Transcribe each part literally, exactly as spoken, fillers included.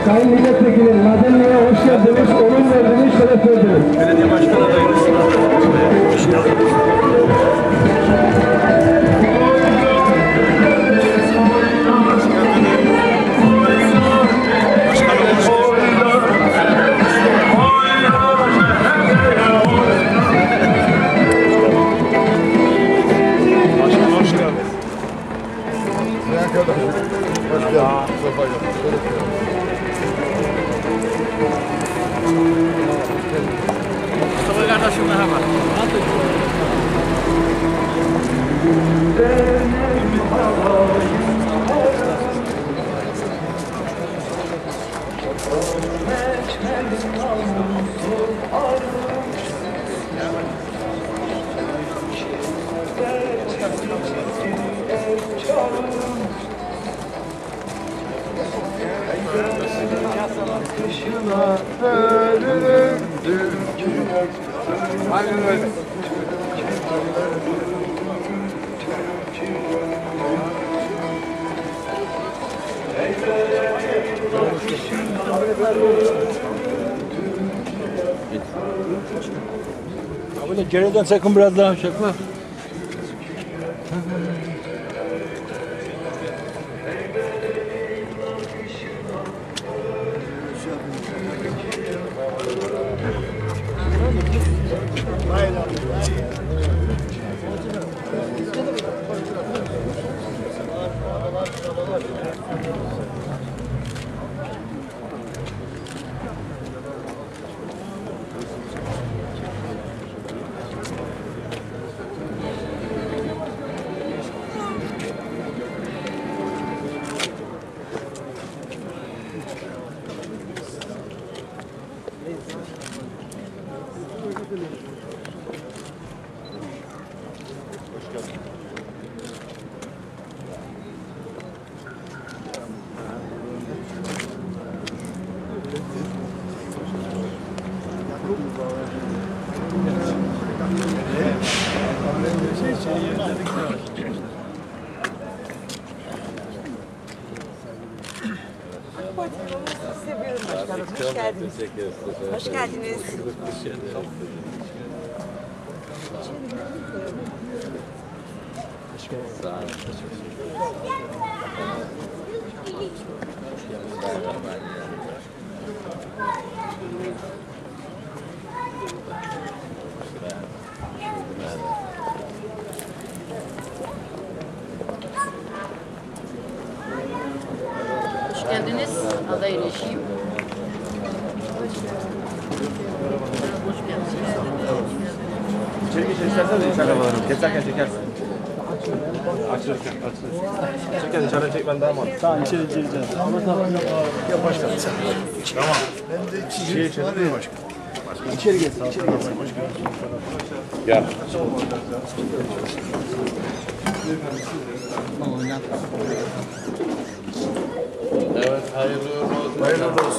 Sayın Milletvekilim, Madenli'ye hoş geldiniz, onur verdiniz, şeref verdiniz. Belediye Başkanı adayınız. Hoş geldiniz. Mustafa kardeşim merhaba. Kışına ölümdür ki. Aynen öyle. Böyle geriden sakın biraz daha çekme. Seviyorum başkanım. Hoş geldiniz. Hoş geldiniz. Sağ olun. Hoş geldiniz. Adayın eşiyim. Hoş geldiniz. İçeri geçin isterseniz içeride varım. Geçerken çekersin. Açılırken, açılırken. Çekerken içeriden çekmen daha mantıklı. Tamam, içeri gireceğiz. Ya başkanım sen. Tamam. Ben de içeri içeri değil başkanım. İçeri geçsin, içeri geçsin. Gel. Evet, hayırlı olsun. Hayırlı olsun.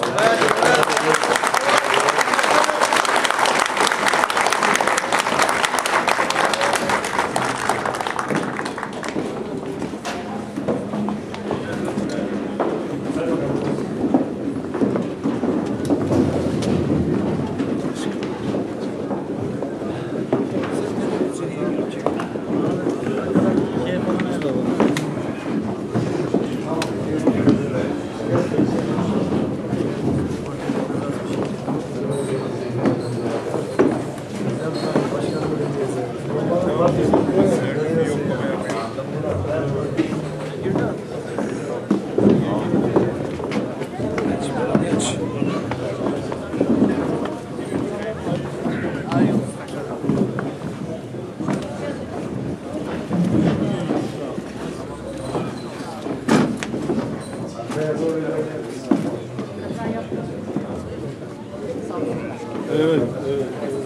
Evet, evet.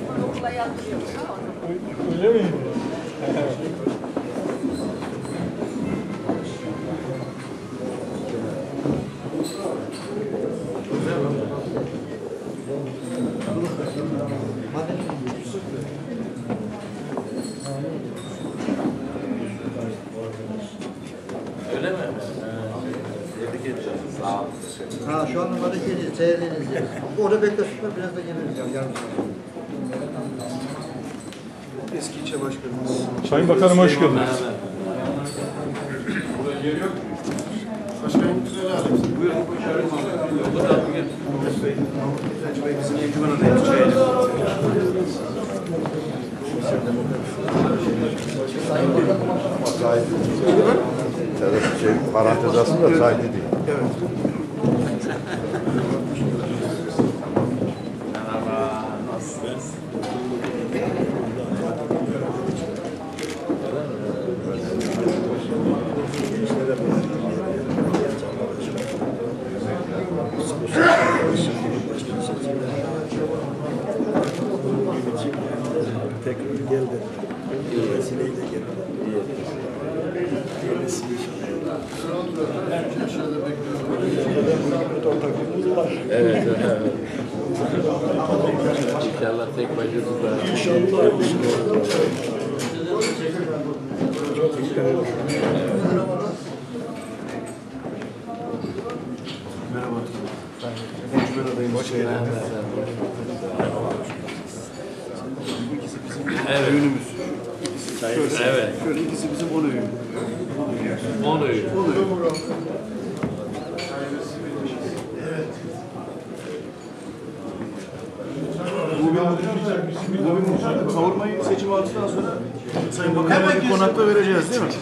Öyle mi? Öyle mi? Sağ olun. Ha şu anda bana geliyor, seyrediniz diye. Orada beklesinler, biraz da geliriz ya, yarım saat. Eski ilçe başkanımız. Sayın Bakanım hoş geldiniz. Başkanım güzel abi. Buyurun. Hacı Bey bizim Encümen adayımız çayacı. Şey, parantez aslında saygı değil. Evet. Merhaba, nasılsınız? Tekrar geldi. Vesileyle geldi. Evet, evet. İnşallah tek başınıza. İnşallah. Merhaba. Encümen adayımız hoş geldiniz. Bu ikisi bizim öğünümüz. Şöyle, Evet. şöyle ikisi bizim on öğün. On öğün. On öğün. Bu bir kavurmayı seçim aldıktan sonra Sayın Bakanım'a bir konakta vereceğiz değil mi?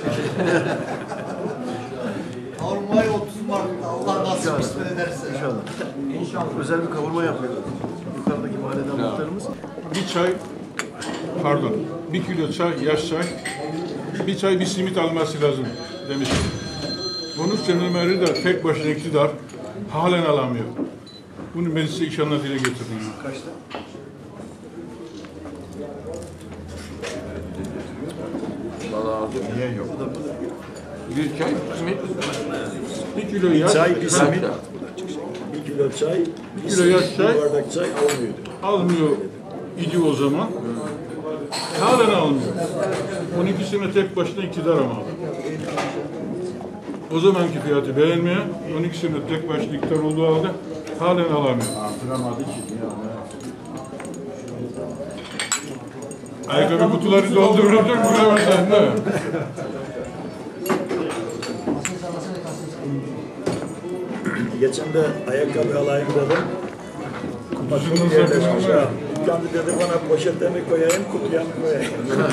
Kavurmayı otuz Mart'ta Allah nasip kısmet ederse. İnşallah. İnşallah. Özel bir kavurma yapıyoruz. Yukarıdaki mahalleden muhtarımız. Bir çay, pardon, bir kilo çay, yaş çay, bir çay bir simit alması lazım demiştim. Bunun seneleri de tek başına iktidar halen alamıyor. Bunu meclise inşallah dile getirdim. Kaçta? Vallahi niye yok? Bir çay, simit. Bir kilo yaş, Çay, bir simit. Ha, Bir kilo çay, bir kilo yaş çay bir bardak çay almıyordu. almıyor idi o zaman. Halen almıyor. on iki sene tek başına iktidar ama. O zamanki fiyatı beğenmiyor. on iki sene tek başına iktidar olduğu halde halen alamıyor. Artıramadı ki. Ayakkabı kutuları doldurulacak bilemezsen değil mi? Geçen de ayakkabı alayım dedim. Kutusunu Kutumu yerleşmiş sakın ha. ama. Kendi dedi bana poşete mi koyayım, kutuya mı koyayım?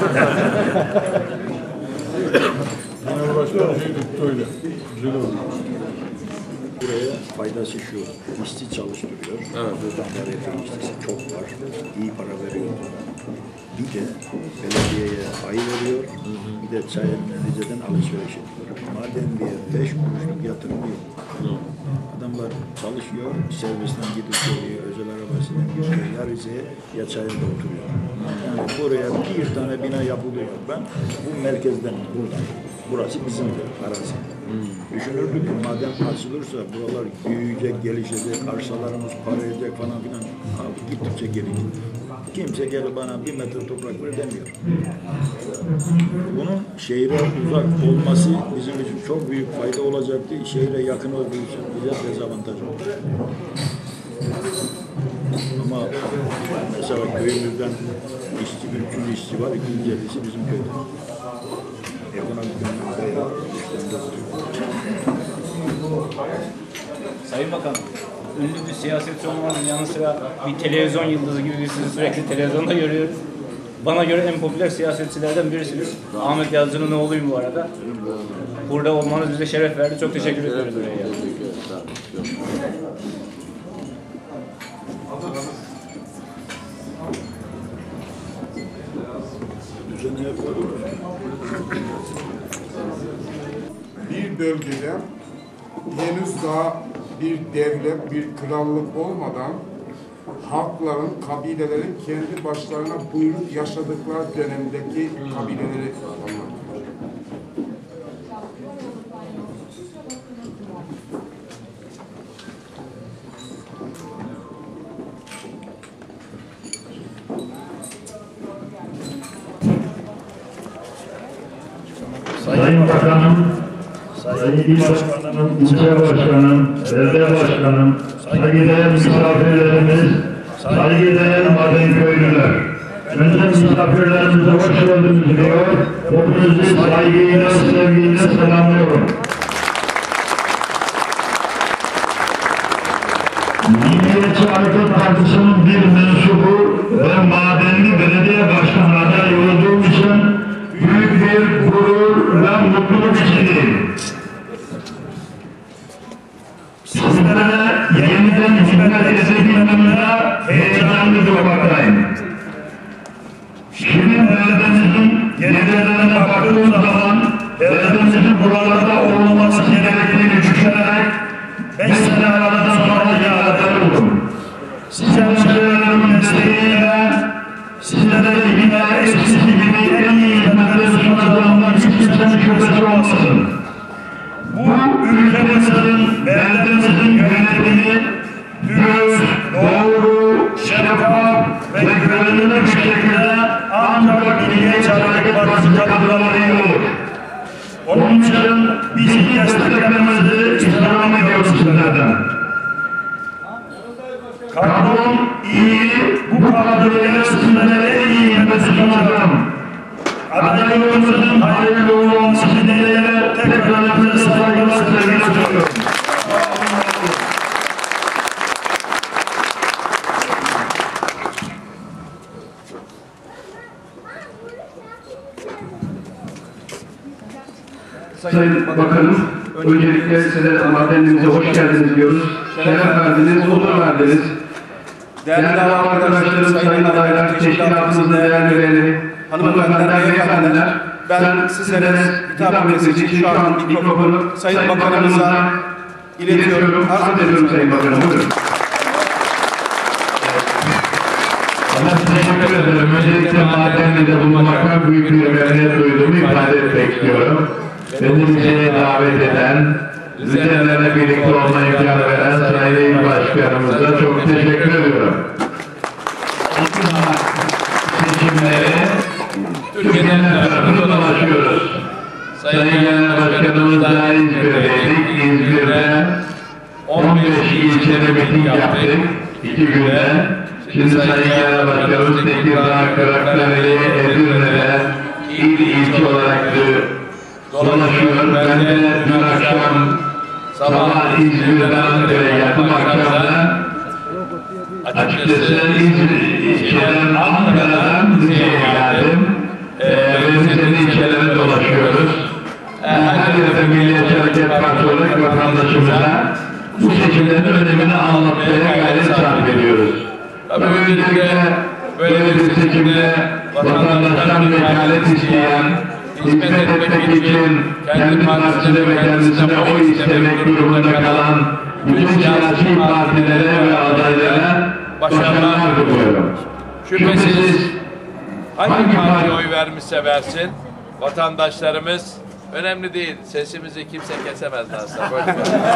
Genel başkan şey tuttu öyle. Güzel oldu. Buraya faydası şu, işçi çalıştırıyor. Evet. Buradan devletin işçisi çok var, iyi para veriyor. Bir de belediyeye pay veriyor, bir de çayın Rize'den alışveriş ediyor. Madem bir beş kuruşluk yatırım yok. Adamlar çalışıyor, servisten gidip geliyor, özel arabasıyla gidiyor, ya Rize'ye ya Çayır'da oturuyor. Yani buraya bir tane bina yapılıyor. Ben bu merkezden, buradan, burası bizimdir, arası. Düşünürdük ki madem açılırsa buralar büyüyecek, gelişecek, arsalarımız parlayacak falan filan. Abi gittikçe gelişecek. Kimse gelip bana bir metre toprak ver demiyor. Bunun şehre uzak olması bizim için çok büyük fayda olacaktı. Şehre yakın olduğu için bize dezavantaj oldu. Ama mesela köyümüzden işçi, üç yüz işçi var, iki yüz ellisi bizim köyde. Ekonomik yönden bayağı üstünde duruyor. Sayın Bakan, ünlü bir siyasetçi olmanın yanı sıra bir televizyon yıldızı gibi sizi sürekli televizyonda görüyoruz. Bana göre en popüler siyasetçilerden birisiniz. Ahmet Yazıcı'nın oğluyum bu arada. Burada olmanız bize şeref verdi. Çok teşekkür ediyoruz buraya geldiğiniz için. Bir bölgede henüz daha bir devlet, bir krallık olmadan halkların, kabilelerin kendi başlarına buyruk yaşadıkları dönemdeki kabileleri anlatıyor. Sayın Bakanım, Sayın İl Başkanım, İlçe Başkanım, Belde Başkanım, saygıdeğer misafirlerimiz, saygıdeğer Madenköylüler. Önce misafirlerimize hoş geldiniz diyor. Hepinizi saygıyla, sevgiyle selamlıyorum. Milliyetçi Hareket Partisi'nin bir mensubu ve madenli belediye başkanı adayı olduğum için büyük bir gurur ve mutluluk içindeyim. Sizlere yeniden hizmet edebilmemde heyecanlı durmaktayım. Şimdi beldemizin gelirlerine baktığım zaman beldemizin buralarda olmaması gerektiğini düşünerek beş sene aradan sonra iade oldum. Siz hemşehrelerimin desteğiyle sizlere yine eskisi gibi en iyi hizmetleri sunacağımdan hiç kimsenin şüphesi olmasın. Bu ülkemizin, beldemizin yönetimi düz, doğru, şeffaf ve güvenilir bir şekilde ancak Milliyetçi Hareket Partisi kadrolarıyla olur. Onun için bizi desteklemenizi istirham ediyoruz sizlerden. Kadrom iyi, bu kadroya sizlere en iyi hizmeti sunacağım. Adaylığımızın hayırlı olması dileğiyle tekrar hepinize saygılar, sevgiler sunuyorum. Sayın Bakanım, öncelikle size madenimize hoş geldiniz diyoruz. Şeref verdiniz, onur verdiniz. Değerli arkadaşlarım, sayın adaylar, teşkilatımızın değerli üyeleri, hanımefendiler, beyefendiler, ben sizlere hitap etmek için şu an mikrofonu Sayın Bakanımıza iletiyorum. Arz ediyorum Sayın Bakanım. Buyurun. Teşekkür ederim. Öncelikle madenli'de bulunmaktan büyük bir memnuniyet duyduğumu ifade etmek istiyorum. Beni Rize'ye davet eden, Rize'lerle birlikte olma imkanı veren Sayın İl Başkanımıza çok teşekkür ediyorum. Seçimleri Türkiye'nin tarafında dolaşıyoruz. Sayın Genel Başkanımızla İzmir'deydik. İzmir'de on beş ilçede miting yaptık. iki günde. Şimdi Sayın Genel Başkanımız Tekirdağ, Kırklareli, Edirne'de il ilçe olarak dolaşıyor. Ben de dün akşam sabah İzmir'den Ankara'ya geldim. Akşamda açıkçası İzmir'den Ankara'dan Rize'ye geldim. Ve Rize'nin ilçelerine dolaşıyoruz. Her yerde Milliyetçi Hareket Partisi olarak vatandaşımıza bu seçimlerin önemini anlatmaya gayret sarf ediyoruz. Tabii öncelikle böyle bir seçimde vatandaştan vekalet isteyen, hizmet etmek için kendi partisine ve kendisine oy istemek durumunda kalan bütün siyasi partilere ve adaylara başarılar diliyorum. Şüphesiz hangi partiye oy vermişse versin, vatandaşlarımız önemli değil. Sesimizi kimse kesemez aslında.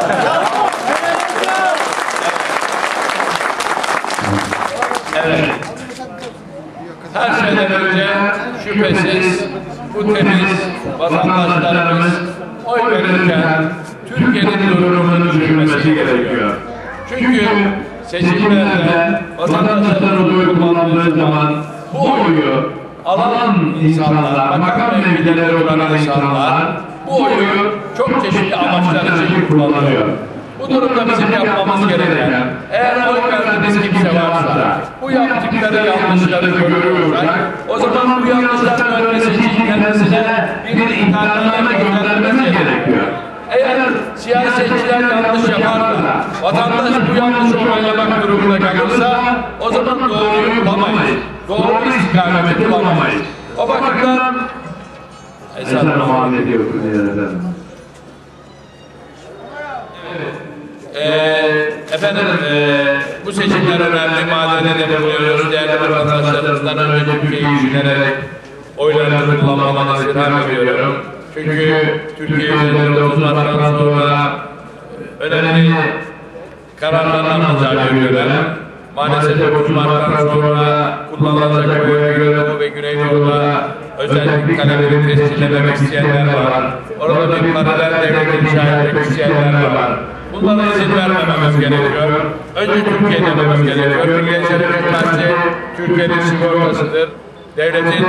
Evet. Her şeyden önce şüphesiz bu temiz vatandaşlarımız oy verirken Türkiye'nin durumunu düşünmesi gerekiyor. Çünkü seçimlerde vatandaşların oyu kullandığı zaman bu oyu alan insanlar, makam mevkileri olan insanlar bu oyu çok çeşitli amaçlar için kullanıyor. Bu durumda bizim yapmamız gereken, eğer oy verdiğimiz kimse varsa, bu yaptıkları yanlışları görüyorsak, o zaman bu yanlışların önlemesi için kendisine bir ihtarname göndermemiz gerekiyor. Eğer siyasetçiler yanlış yapar da, vatandaş bu yanlışı onaylamak durumunda kalırsa, o zaman doğruyu bulamayız. Doğru istikameti bulamayız. O bakımdan Ezan muhabbet ediyor efendim. Ee, efendim, e, bu seçimler önemli, madene de bulunuyoruz. Değerli vatandaşlarımızdan önce Türkiye'yi düşünerek oylarını kullanmalarını istirham ediyorum. Çünkü Türkiye üzerinde otuz Mart'tan sonra önemli kararlar alacağı bir dönem. Maalesef otuz Mart'tan sonra kullanılacak oya göre Doğu ve Güneydoğu'da özellik talebini tescillemek isteyenler var. Orada bir paralel devlet inşa etmek isteyenler var. Bunlara izin vermememiz gerekiyor. Önce Türkiye dememiz gerekiyor. Milliyetçi Hareket Partisi Türkiye'nin sigortasıdır. Devletin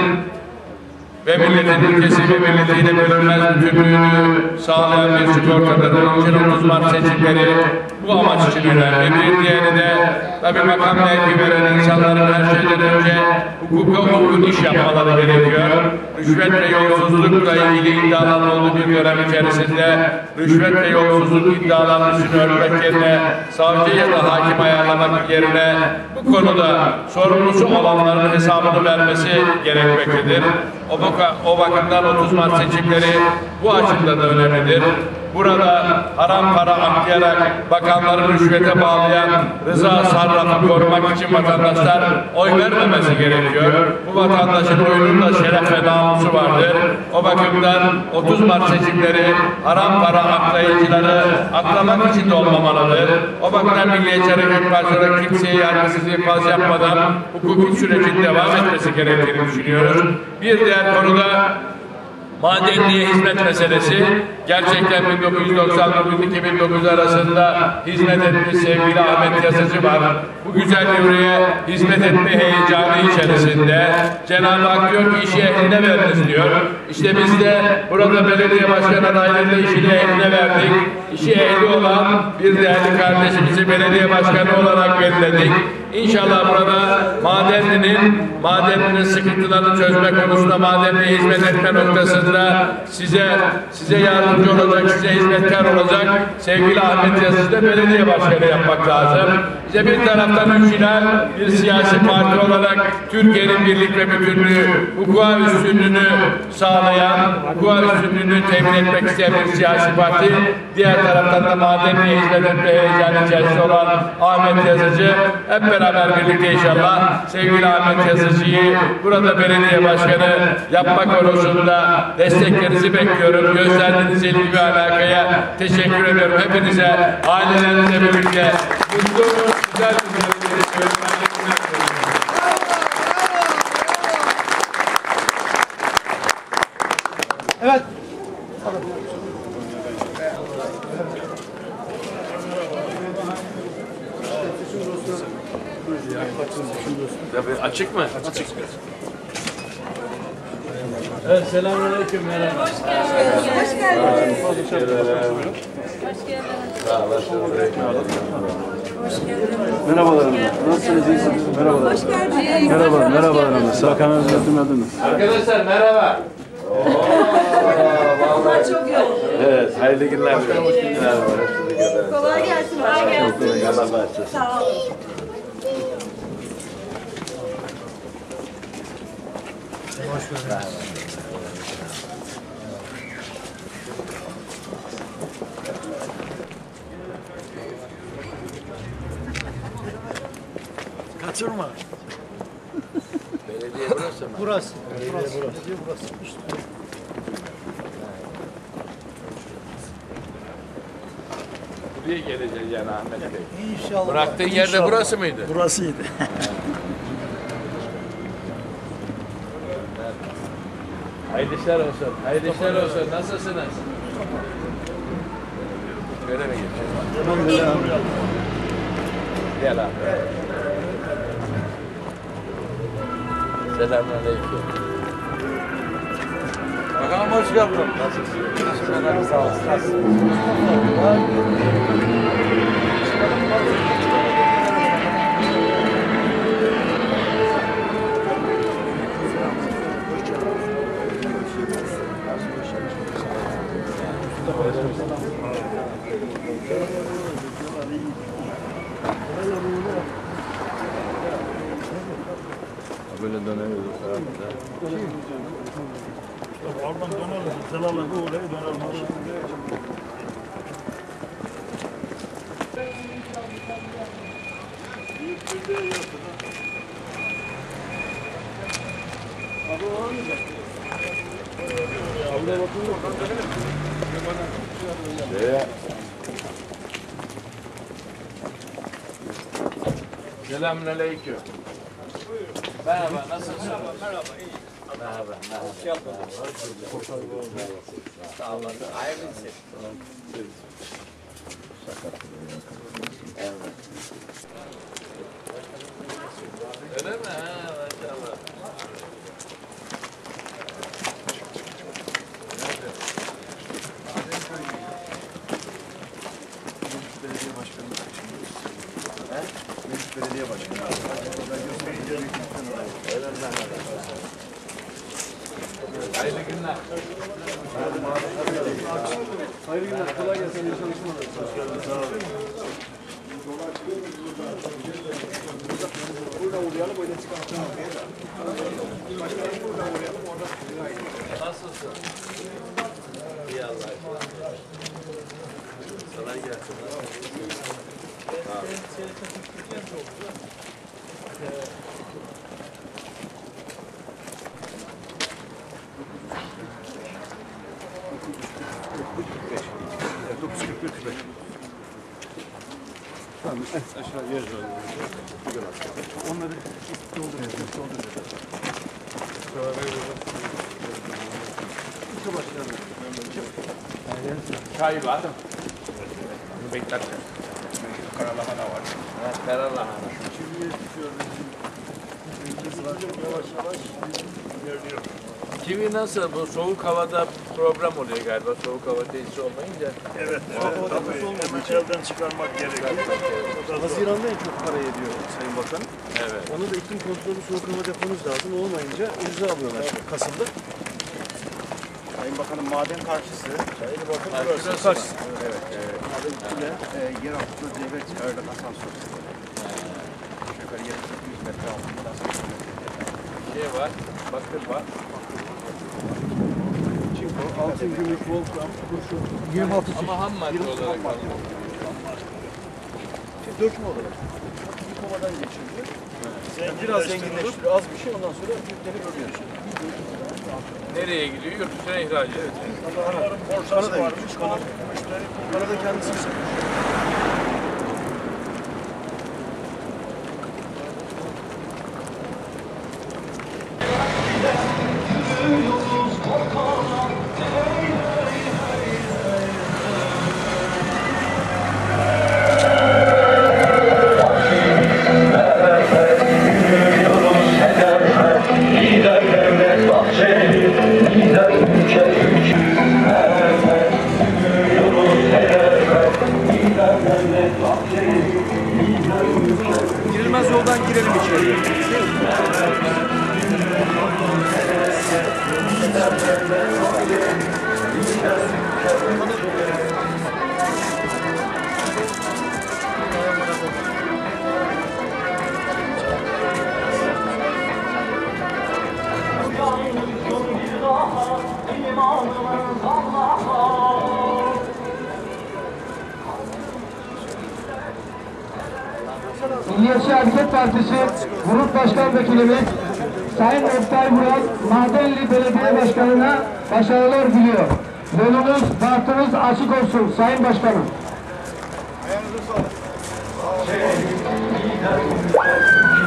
ve milletin ülkesi ve milletiyle bölünmez bütünlüğünü sağlayan bir sigortadır. Onun için otuz Mart seçimleri bu amaç için önemli. Bir diğeri de tabii makam mevki veren insanların her şeyden önce hukuka uygun iş yapmaları gerekiyor. Rüşvet ve yolsuzlukla ilgili iddialar olduğu bir dönem içerisinde rüşvet ve yolsuzluk iddialarının üstünü örtmek yerine savcı ya da hakim ayarlamak yerine bu konuda sorumlusu olanların hesabını vermesi gerekmektedir. O, baka, o bakımdan otuz Mart seçimleri bu açıdan da önemlidir. Burada haram para aklayarak bakanları rüşvete bağlayan rıza sarrafı korumak için vatandaşlar oy vermemesi gerekiyor. Bu vatandaşın oyunun da şeref ve namusu vardır. O bakımdan otuz Mart seçimleri haram para aklayıcıları aklamak için de olmamalıdır. O bakımdan Milliyetçi Hareket Partisi'ne kimseye yargısız infaz yapmadan hukuki sürecin devam etmesi gerektiğini düşünüyoruz. Bir diğer konuda madenliğe hizmet meselesi. Gerçekten bin dokuz yüz doksan dokuz iki bin dokuz arasında hizmet etmiş sevgili Ahmet Yazıcı var. Bu güzel yürüye hizmet etme heyecanı içerisinde Cenab-ı Hak diyor ki işi ehline veriniz diyor. İşte biz de burada belediye başkan adaylarıyla işini ehline verdik. İşi ehli olan bir değerli kardeşimizi belediye başkanı olarak belirledik. İnşallah burada madenlinin, madenlinin sıkıntılarını çözme konusunda, madenliğe hizmet etme noktasında size size yardımcı olacak, size hizmetkar olacak sevgili Ahmet Yazıcı da belediye başkanı yapmak lazım. Bize bir taraftan üçünen bir siyasi parti olarak Türkiye'nin birlik ve bütünlüğü, hukuka üstünlüğünü sağlayan, hukuka üstünlüğünü temin etmek isteyen bir siyasi parti, diğer taraftan da madenliğe hizmet etme heyecanı içerisinde olan Ahmet Yazıcı, hep beraber birlikte inşallah sevgili Ahmet Yazıcı'yı burada belediye başkanı yapmak konusunda desteklerinizi bekliyorum. Gösterdiğiniz ilgi ve alakaya teşekkür ediyorum. Hepinize, ailelerinizle birlikte mutlu, güzel bir Evet. Açık mı? Açık. Evet, selamünaleyküm. Merhaba. Hoş geldiniz. Hoş geldiniz. Hoş geldiniz. Hoş geldiniz. Merhabalar hanım. Nasılsınız? İyisiniz? Merhabalar. Hoş geldiniz. Merhaba, merhabalar hanım. Bakanınızı duymadınız. Arkadaşlar merhaba. Vallahi çok yoğun. Evet, hayırlı günler. Kolay gelsin. Kolay gelsin. Sağ olun. Kaçırma. Belediye burası mı? Burası. Belediye burası. Belediye burası. Buraya geleceğiz yani Ahmet Bey. İnşallah. Bıraktığın yerde İnşallah. burası mıydı? Burasıydı. Hayırlı işler olsun. Hayırlı işler olsun. Nasılsınız? Böyle mi geçeceğiz? Gel abi. Selamünaleyküm. Bakalım hoş geldin. Nasılsın? Sağ olasın. Böyle dönemiyoruz herhalde. Oradan dönelim. Zelalı bu oraya dönelim. Selamünaleyküm. Merhaba, nasılsınız? Merhaba, iyi. Merhaba. Hoş geldiniz. Sağ olun. Hayırlısı. Evet. Öyle mi? Ha, maşallah. Belediye başkanı He? Meclis belediye başkanı. Hayırlı günler. Hayırlı günler. Kolay gelsin. İyi çalışmalar. Hoş geldiniz. Sağ olun. Burada uğrayalım. Böyle çıkalım. Başkanım burada uğrayalım. Orada Nasılsın? İyi Allah'a emanet. Kolay gelsin. dokuz kırk beş. Tamam, aşağı yer onları dolduruyoruz, dolduruyoruz. Çay var. Bunu beklerken. Karalahana var. Evet, karalahana. Yavaş yavaş görünüyor. Kivi nasıl? Bu soğuk havada problem oluyor galiba. Soğuk hava tesisi olmayınca. Evet, evet tabii. Hemen elden çıkarmak gerekiyor. Haziran'da en çok para ediyor Sayın Bakan. Evet. Onu da iklim kontrolü soğuk hava deponuz lazım. Olmayınca imza alıyorlar Kasım'da. Sayın Bakan'ın maden karşısı. Sayın Bakan burası. Karşısı. Evet. evet. Maden içinde e, yeraltı devlet çıkardık asansör. Aşağı yukarı yedi yüz metre altında asansör. Şey var, bakır var. Çinko, altın, gümüş, volfram, kurşun. yirmi altı Ama ham madde olarak alınıyor. Şimdi dökme olarak. Bir kovadan geçiriyor. Yani biraz zenginleştiriyor, az bir şey. Ondan sonra yükleri bölüyorsun. Nereye gidiyor? Yurt dışına ihraç ediyor. Onların borsası varmış. Müşteri Arada kendisi satıyor. Girilmez yoldan girelim içeriye. Milliyetçi Hareket Partisi Grup Başkan Vekilimiz Sayın Oktay Vural, Madenli Belediye Başkanı'na başarılar diliyor. Yolunuz, bahtınız açık olsun Sayın Başkanım. Ayağınıza sağlık.